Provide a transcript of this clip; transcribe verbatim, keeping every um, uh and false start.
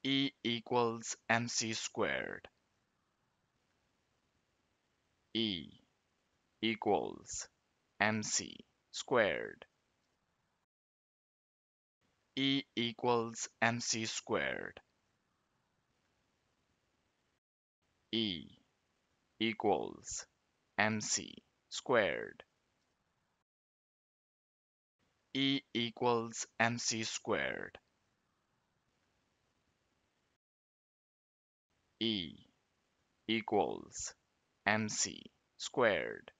E equals mc squared. E equals mc squared. E equals mc squared. E equals mc squared. E equals mc squared. E equals mc squared.